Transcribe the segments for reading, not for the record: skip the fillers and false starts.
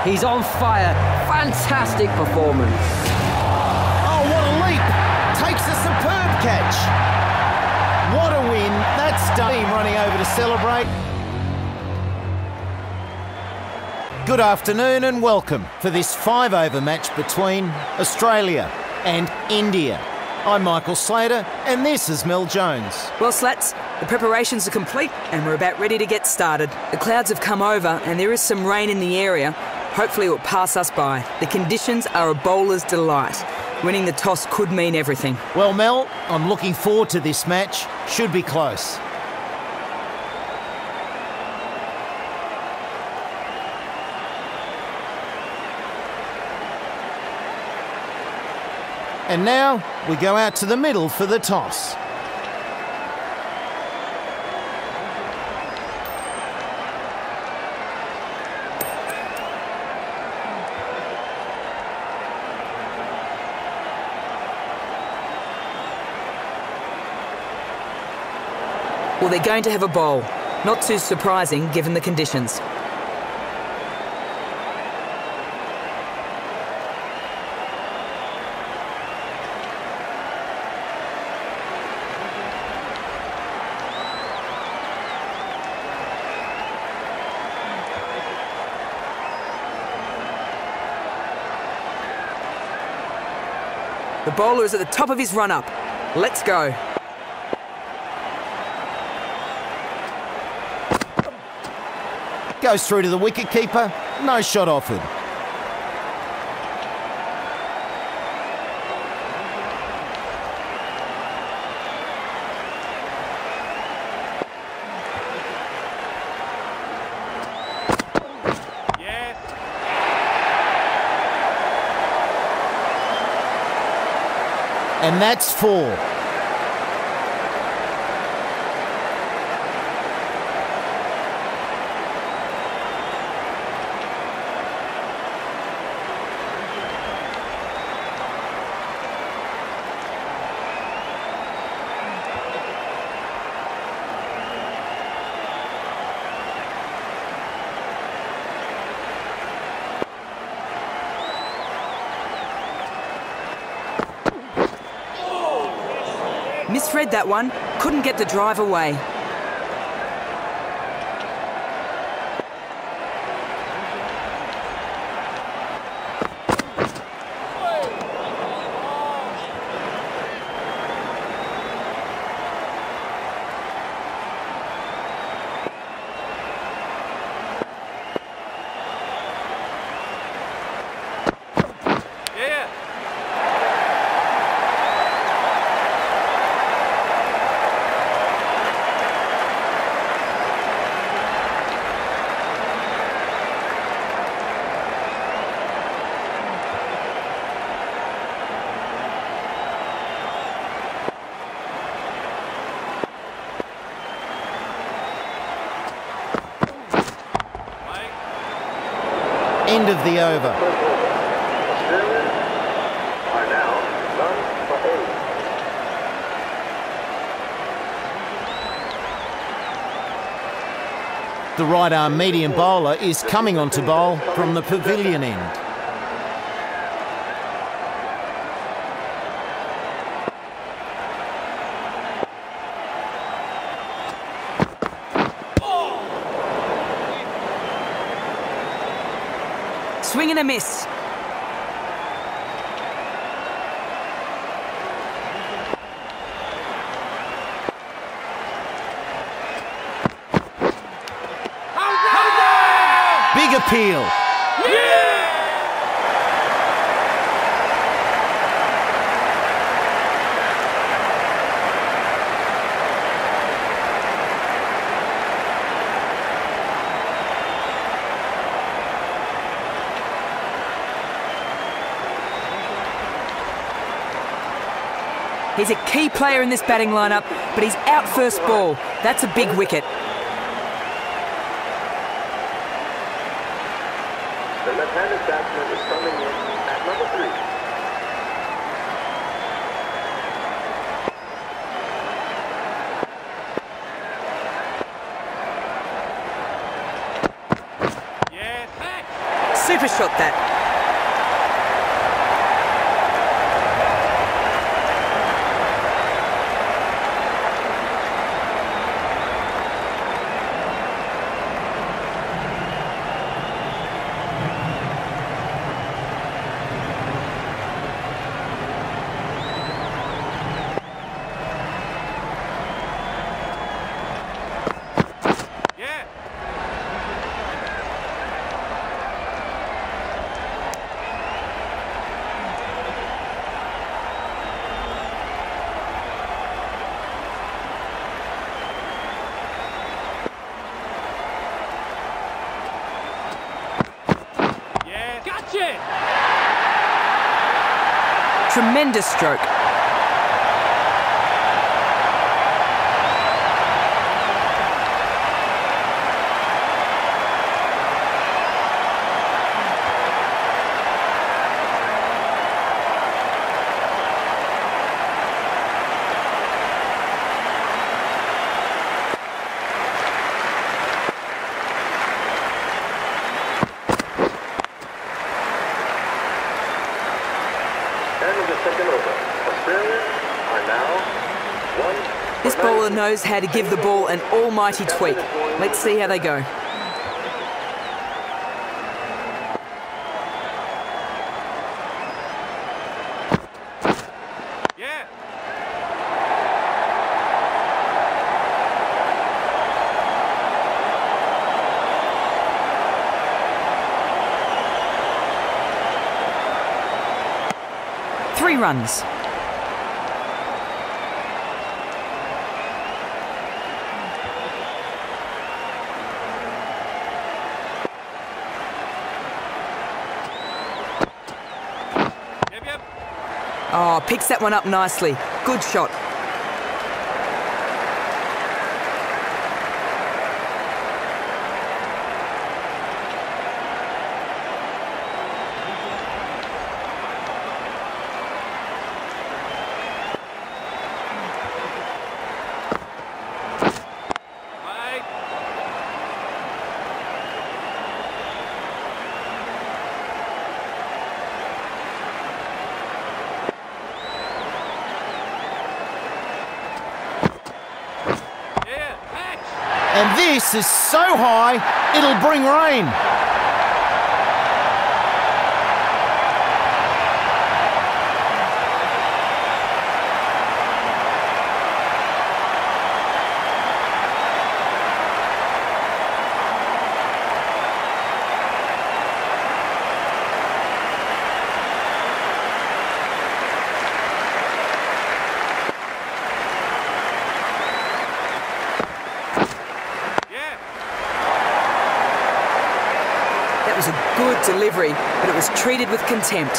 He's on fire. Fantastic performance. Oh, what a leap. Takes a superb catch. What a win. That's Dame running over to celebrate. Good afternoon and welcome for this 5-over match between Australia and India. I'm Michael Slater and this is Mel Jones. Well, Slats, the preparations are complete and we're about ready to get started. The clouds have come over and there is some rain in the area. Hopefully it will pass us by. The conditions are a bowler's delight. Winning the toss could mean everything. Well, Mel, I'm looking forward to this match. Should be close. And now we go out to the middle for the toss. Well, they're going to have a bowl. Not too surprising given the conditions. The bowler is at the top of his run-up. Let's go. Goes through to the wicket-keeper. No shot offered. And that's 4. Misread that one. Couldn't get the drive away. End of the over. Australia are now run for 8. The right-arm medium bowler is coming on to bowl from the pavilion end. Swing and a miss. Big appeal. He's a key player in this batting lineup, but he's out first ball. That's a big wicket. The left-handed batsman is coming in at number 3. Super shot that. Tremendous stroke. This bowler knows how to give the ball an almighty tweak. Let's see how they go. Yeah. 3 runs. Oh, picks that one up nicely. Good shot. And this is so high, it'll bring rain. That was a good delivery, but it was treated with contempt.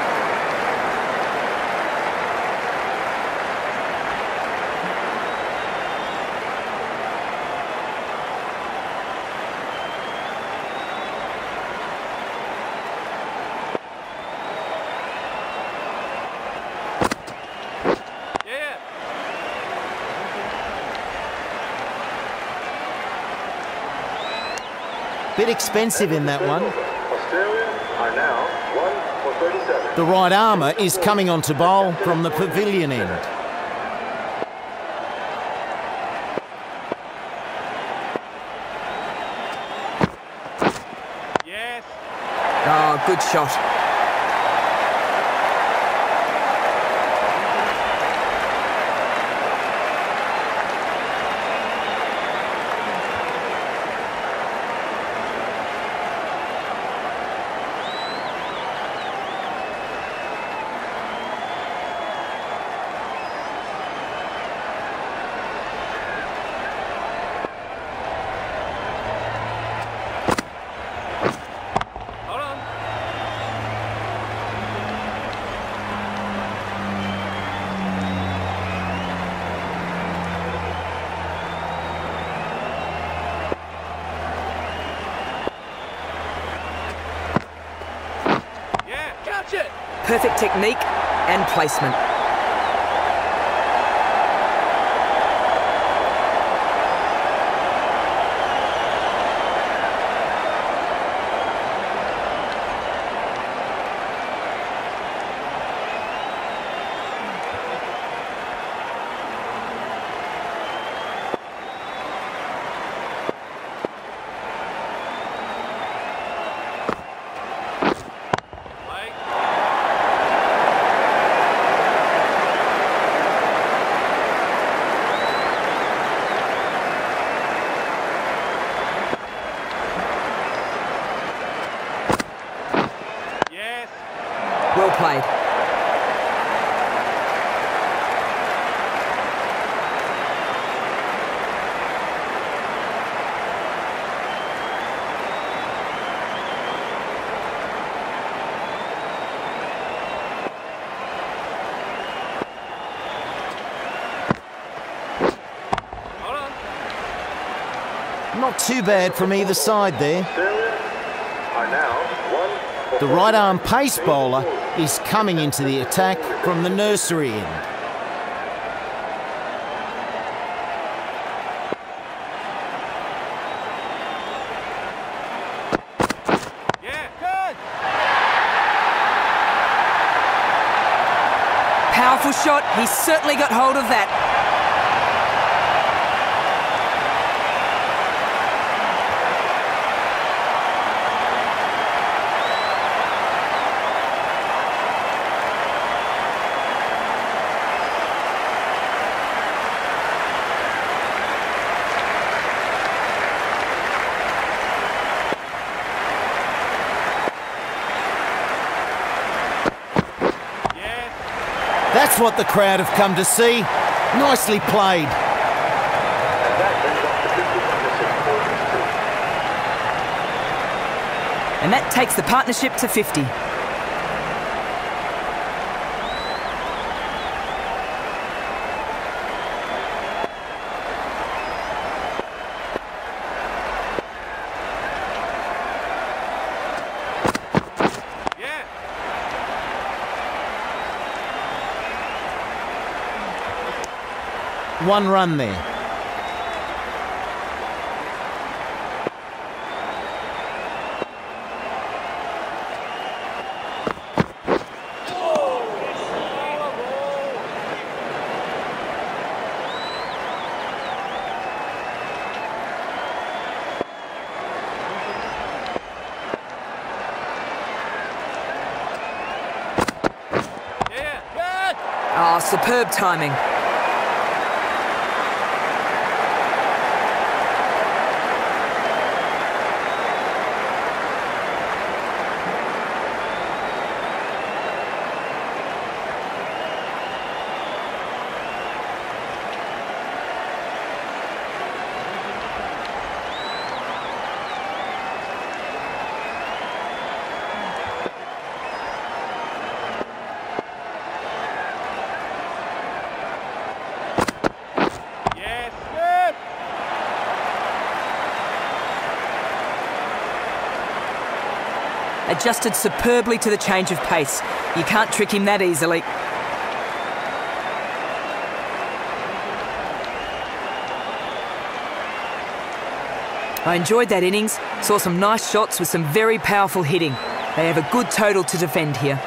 Bit expensive in that one. Australia are now 1 for 37. The right armour is coming on to bowl from the pavilion end. Yes. Oh, good shot. Perfect technique and placement. Well played. Not too bad from either side there. Australia are now 1 The right arm pace bowler is coming into the attack from the nursery end. Powerful shot. He's certainly got hold of that. That's what the crowd have come to see. Nicely played. And that brings up the 50 partnership. And that takes the partnership to 50. One run there. Oh, superb timing. Adjusted superbly to the change of pace. You can't trick him that easily. I enjoyed that innings, saw some nice shots with some very powerful hitting. They have a good total to defend here.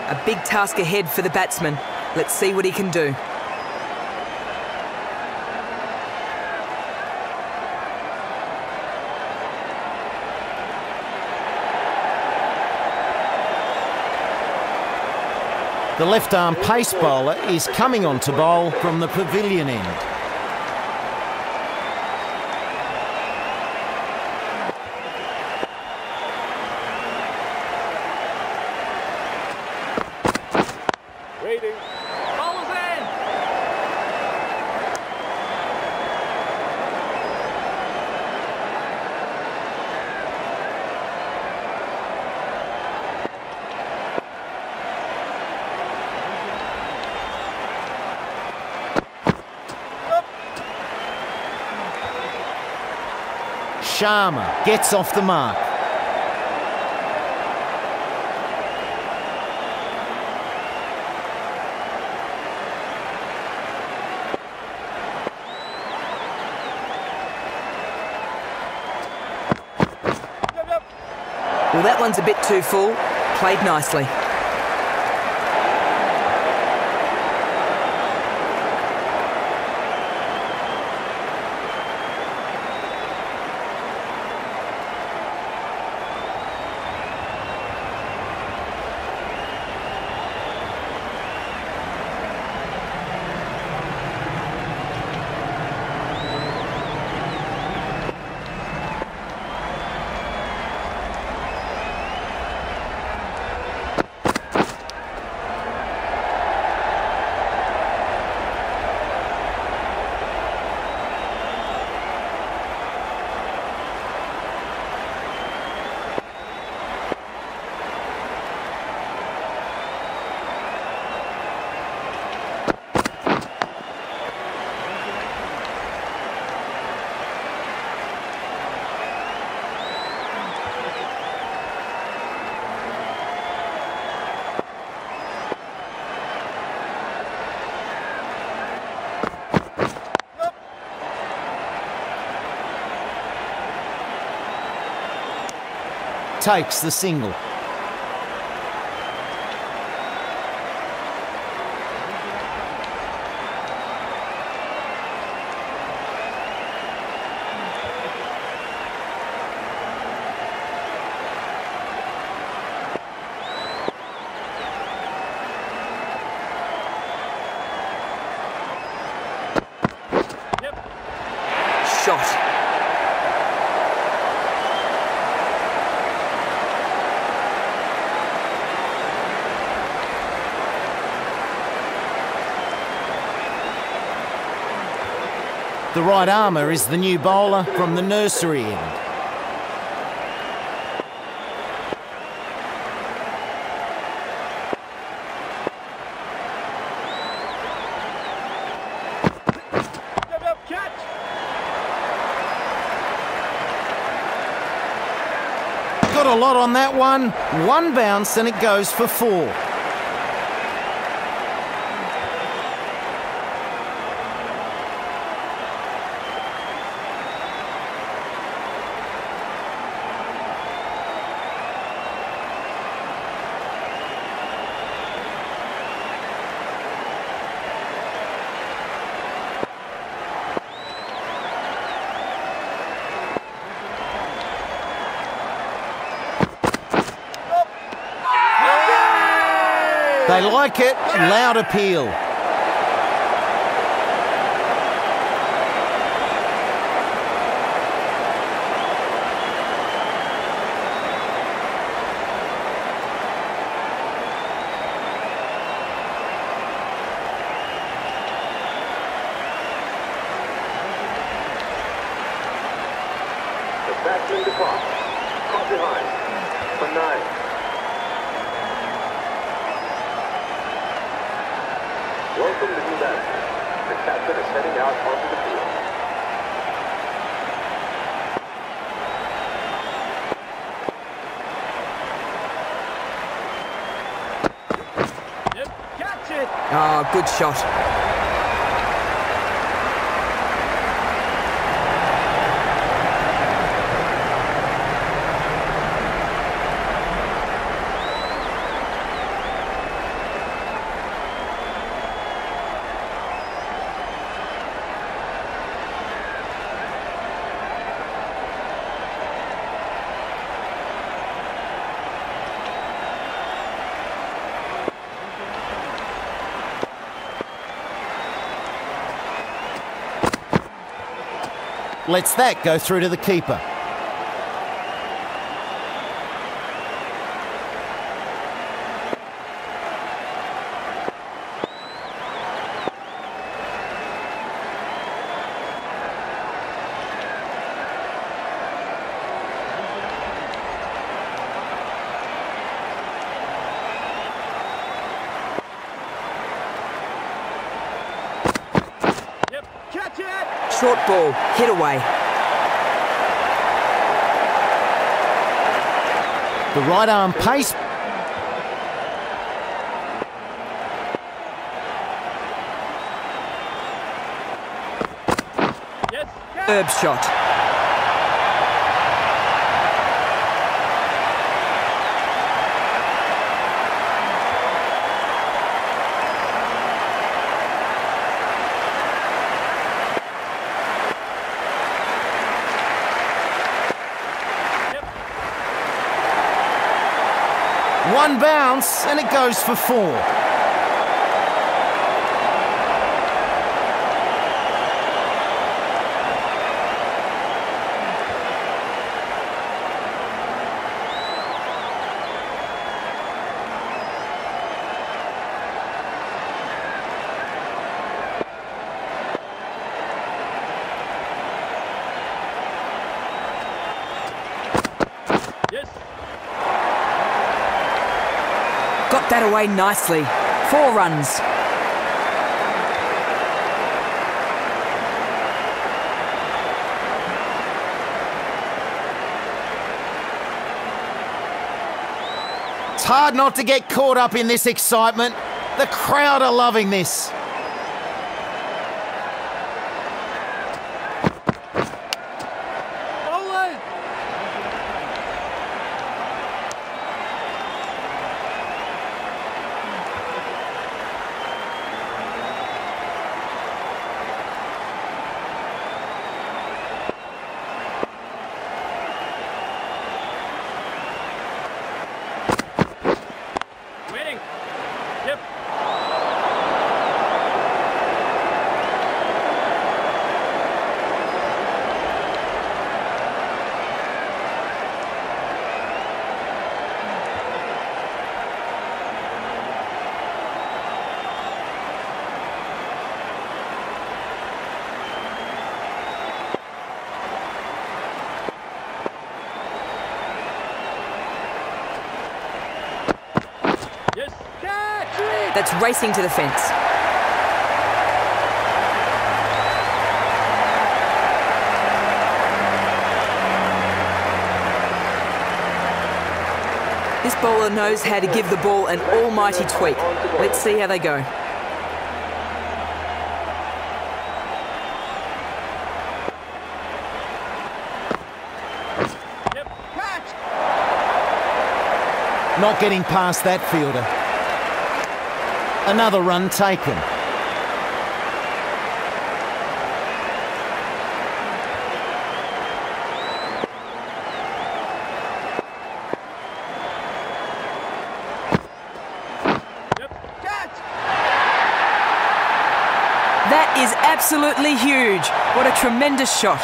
A big task ahead for the batsman. Let's see what he can do. The left-arm pace bowler is coming on to bowl from the pavilion end. Waiting. Bowler's in! Sharma gets off the mark. Well, that one's a bit too full. Played nicely. Takes the single. Shot. The right armour is the new bowler from the nursery end. Got a lot on that one. One bounce and it goes for 4. They like it, loud appeal. The batsman departs. Caught behind. For 9. Welcome to new batsman. The captain is heading out onto the field. Catch it! Oh, good shot. Lets that go through to the keeper. Catch it! Short ball, hit away. The right arm pace. Yes, Herb shot. One bounce and it goes for 4. yes. Got that away nicely. 4 runs. It's hard not to get caught up in this excitement. The crowd are loving this. Bowler! Waiting. Yep. Yes. Catch it! That's racing to the fence. This bowler knows how to give the ball an almighty tweak. Let's see how they go. Yep. Catch! Not getting past that fielder. Another run taken. Yep. Catch! That is absolutely huge. What a tremendous shot.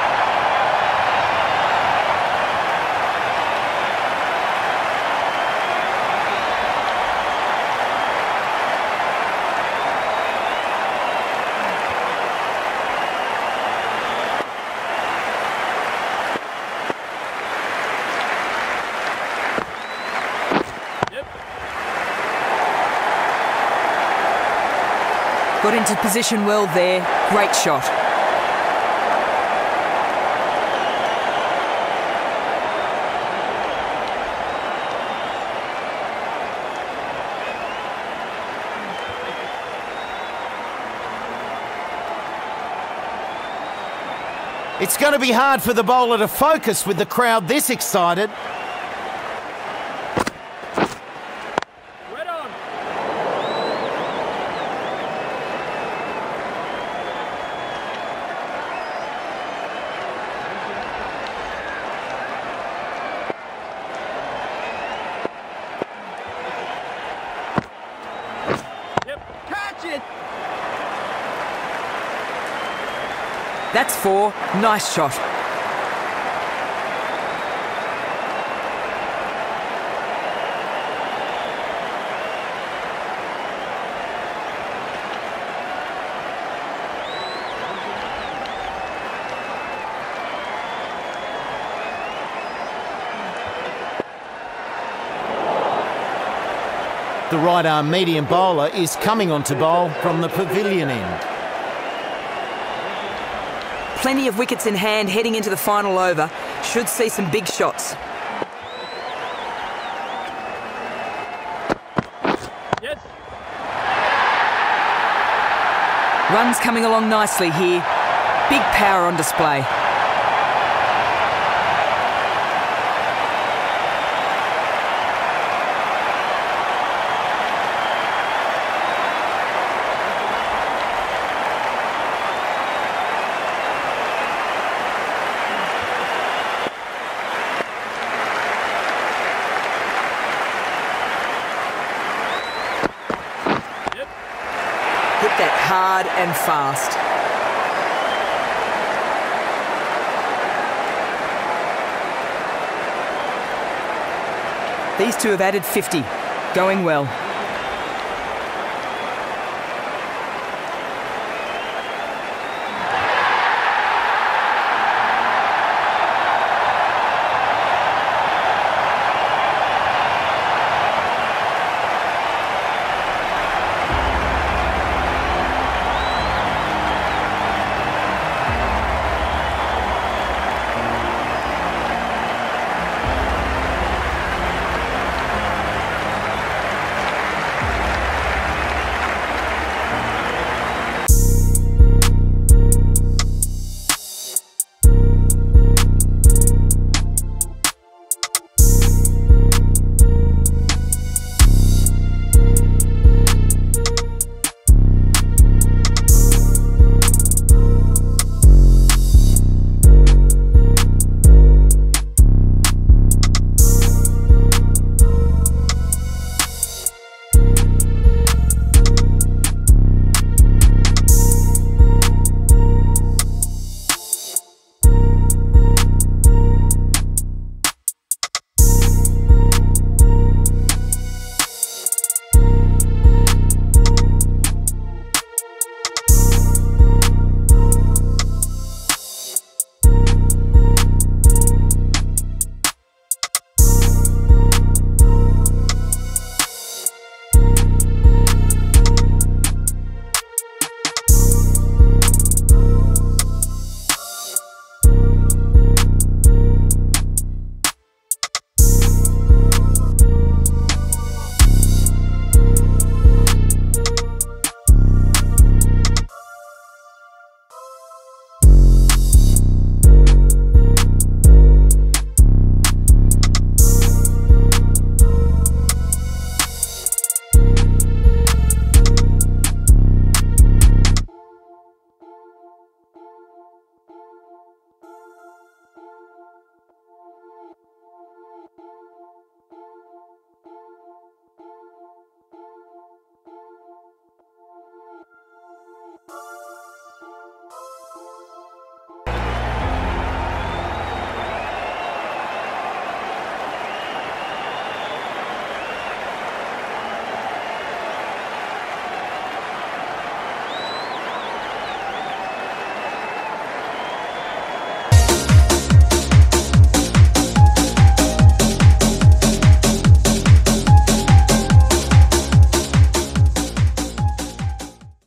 Yep. Got into position well there. Great shot. It's going to be hard for the bowler to focus with the crowd this excited. Right on. Yep. Catch it! That's 4. Nice shot. The right-arm medium bowler is coming on to bowl from the pavilion end. Plenty of wickets in hand heading into the final over. Should see some big shots. Yes. Runs coming along nicely here. Big power on display. Hit that hard and fast. These two have added 50. Going well.